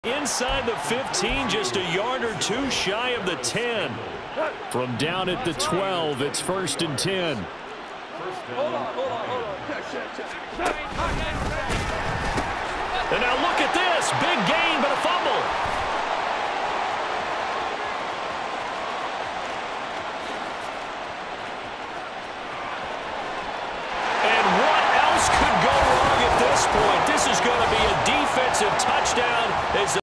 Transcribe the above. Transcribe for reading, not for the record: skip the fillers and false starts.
Inside the 15, just a yard or two shy of the 10. From down at the 12, it's 1st and 10. And now look at this. Big gain, but a fumble. And what else could go wrong at this point? This is going to be a defensive touchdown as